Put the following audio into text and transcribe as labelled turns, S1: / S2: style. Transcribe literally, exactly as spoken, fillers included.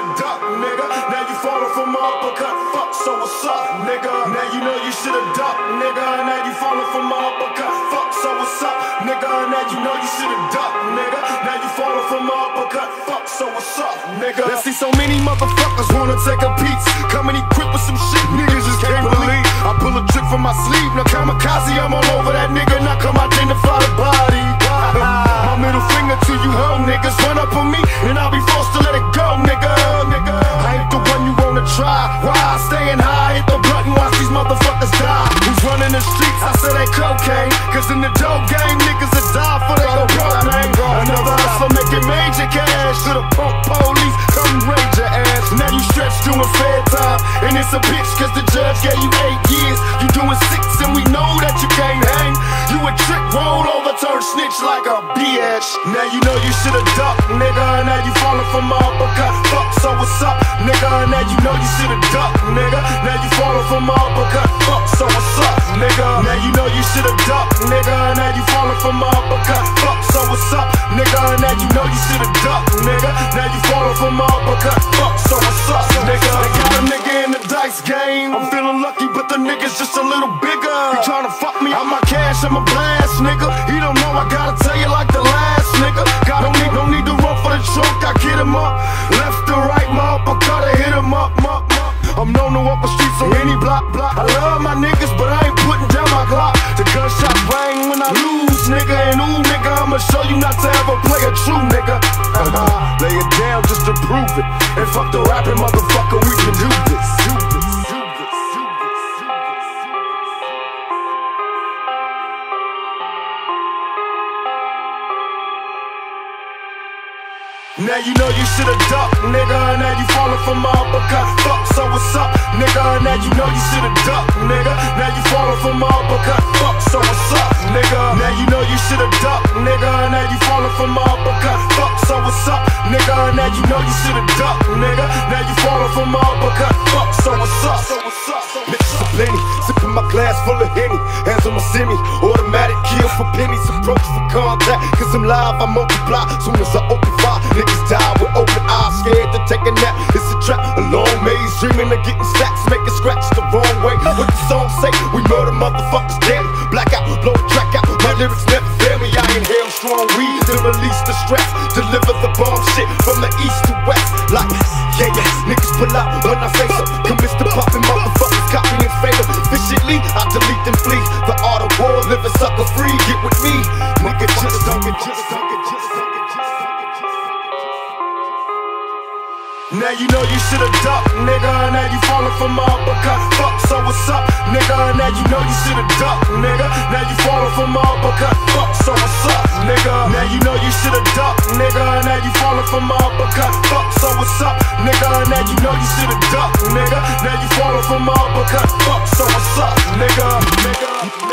S1: should've ducked, nigga. Now you falling for my uppercut. Fuck, so what's up, nigga? Now you know you should've ducked, nigga. Now you falling for my uppercut. Fuck, so what's up, nigga? Now you know you should've ducked, nigga. Now you falling for my uppercut. Fuck, so what's up, nigga? I see so many motherfuckers wanna take a piece, coming equipped with some shit niggas just can't believe. I pull a trick from my sleeve, now kamikaze, I'm all over that nigga. Now come identify the body. My middle finger to you hoe niggas, run up on me and I'll be forced to let it go, nigga. I ain't the one you wanna try. Why? Staying high, hit the button, watch these motherfuckers die. Who's running the streets? I said they cocaine, cause in the dope game, niggas that die for they go broke, man. Another hustler making major cash, to the punk police, come raid your ass. Now you stretched doing fair time, and it's a bitch cause the judge gave you eight years. You doing six and we know that you can't hang. You a trick, roll over, turn snitch like a bitch. Now you know you should've ducked, nigga. Now you falling for my uppercut. Fuck, so what's up, nigga? Now you know you should've ducked, nigga. Now you falling for my uppercut. Fuck, so what's up, nigga? Now you know you should've ducked, nigga. Now you falling for my uppercut. Fuck, so what's up, nigga? Now you know you should've ducked, nigga. Now you falling for my uppercut. Fuck, so what's up, nigga? They got a nigga in the dice game. I'm feeling lucky, but the nigga's just a little bigger. He tryna fuck me, I'm my cash, I'm a blast, nigga. He don't know, I gotta tell you like the last nigga. God, don't need, don't need to run for the trunk, I get him up. Left to right, my uppercut, I hit him up, up, up. I'm known to walk the streets on any block, block. I love my niggas, but I ain't putting down my Glock. The gunshots bang when I lose, nigga. And ooh, nigga, I'ma show you not to ever play a true nigga. Uh-huh. Lay it down just to prove it. And fuck the rapping, motherfucker, we can do this. Do this, do this, do this, do this. Now you know you should've ducked, nigga. Now you falling for my uppercut. Fuck, so what's up, nigga? Now you know you should've ducked, nigga. Now you falling for my uppercut. Fuck, so what's up, nigga? Now you know you should've ducked, nigga. Now you falling for my uppercut. Fuck, so what's up, nigga? Now you know you should've ducked, nigga. Now you falling for my uppercut. Fuck, so what's up, so what's up?
S2: Bitches are plenty, sipping my glass full of Henny. Hands on my semi, automatic kill for pennies. Approach for contact, cause I'm live, I multiply. Soon as I open fire, niggas die with open eyes, scared to take a nap. It's a trap, a long maze, dreaming of getting sacks, making scratch the wrong way. What the song say? We murder motherfuckers daily. Blackout, blow the track out. My lyrics never fail me. I inhale strong weed, then release the stress. Deliver the bomb shit from the east to west. Like, yeah, yeah, niggas pull out when I say so. Commits to popping motherfuckers, copy and fatal. Efficiently, I delete them flee. The art of war, living sucker free. Get with me, nigga, just don't get, just don't get, just don't get, just don't get.
S1: Now you know you should've ducked, nigga. Now you falling for my uppercut. Fuck, so what's up, nigga? Now you know you should've ducked, nigga. Now you falling for my uppercut. Fuck, so what's up, nigga? Now you know you should've ducked, nigga. Now you falling for my uppercut. Fuck, so what's up, nigga? Now you know you should've ducked, nigga. Now you falling for my uppercut. Fuck, so what's up, nigga? Nigga.